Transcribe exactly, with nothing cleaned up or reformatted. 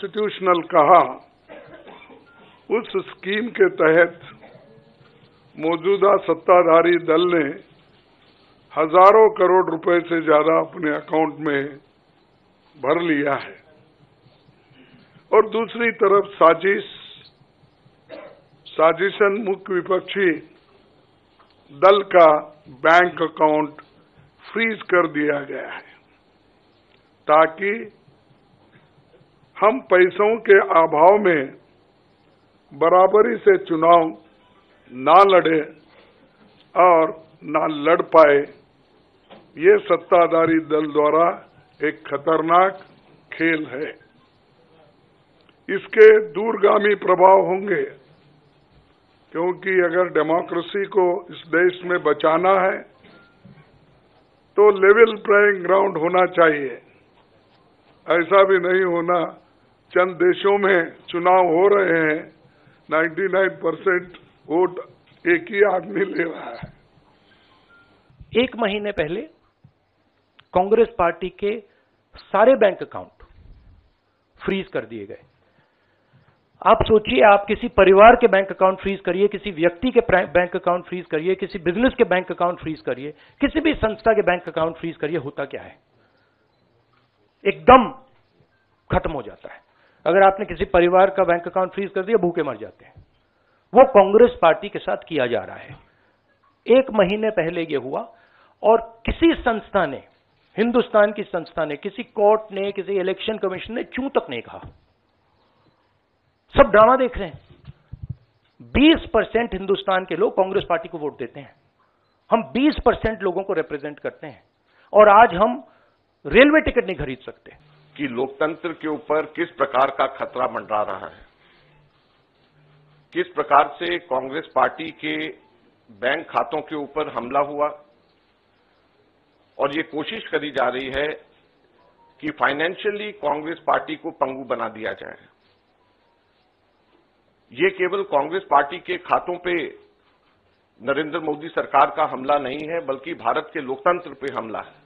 Unconstitutional कहा, उस scheme के तहत मौजूदा सत्ताधारी दल ने हजारों करोड़ रुपए से ज्यादा अपने अकाउंट में भर लिया है और दूसरी तरफ साजिश साजिशन मुख्य विपक्षी दल का बैंक अकाउंट फ्रीज कर दिया गया है ताकि हम पैसों के अभाव में बराबरी से चुनाव ना लड़े और ना लड़ पाए। ये सत्ताधारी दल द्वारा एक खतरनाक खेल है। इसके दूरगामी प्रभाव होंगे, क्योंकि अगर डेमोक्रेसी को इस देश में बचाना है तो लेवल प्लेइंग ग्राउंड होना चाहिए। ऐसा भी नहीं होना चंद देशों में चुनाव हो रहे हैं, निन्यानवे परसेंट वोट एक ही आदमी ले रहा है। एक महीने पहले कांग्रेस पार्टी के सारे बैंक अकाउंट फ्रीज कर दिए गए। आप सोचिए, आप किसी परिवार के बैंक अकाउंट फ्रीज करिए, किसी व्यक्ति के बैंक अकाउंट फ्रीज करिए, किसी बिजनेस के बैंक अकाउंट फ्रीज करिए, किसी भी संस्था के बैंक अकाउंट फ्रीज करिए, होता क्या है? एकदम खत्म हो जाता है। अगर आपने किसी परिवार का बैंक अकाउंट फ्रीज कर दिया, भूखे मर जाते हैं। वो कांग्रेस पार्टी के साथ किया जा रहा है। एक महीने पहले ये हुआ और किसी संस्था ने, हिंदुस्तान की संस्था ने, किसी कोर्ट ने, किसी इलेक्शन कमीशन ने चूं तक नहीं कहा। सब ड्रामा देख रहे हैं। बीस परसेंट हिंदुस्तान के लोग कांग्रेस पार्टी को वोट देते हैं। हम बीस परसेंट लोगों को रिप्रेजेंट करते हैं और आज हम रेलवे टिकट नहीं खरीद सकते। कि लोकतंत्र के ऊपर किस प्रकार का खतरा मंडरा रहा है, किस प्रकार से कांग्रेस पार्टी के बैंक खातों के ऊपर हमला हुआ और ये कोशिश करी जा रही है कि फाइनेंशियली कांग्रेस पार्टी को पंगु बना दिया जाए। ये केवल कांग्रेस पार्टी के खातों पे नरेंद्र मोदी सरकार का हमला नहीं है, बल्कि भारत के लोकतंत्र पे हमला है।